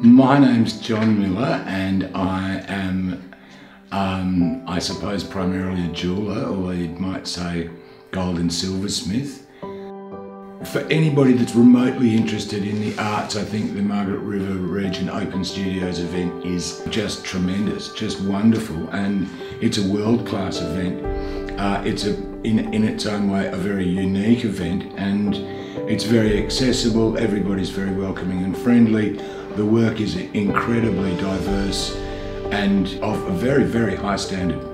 My name's John Miller and I am, I suppose, primarily a jeweller, or you might say gold and silversmith. For anybody that's remotely interested in the arts, I think the Margaret River Region Open Studios event is just tremendous, just wonderful, and it's a world-class event. It's in its own way a very unique event, and it's very accessible. Everybody's very welcoming and friendly. The work is incredibly diverse and of a very, very high standard.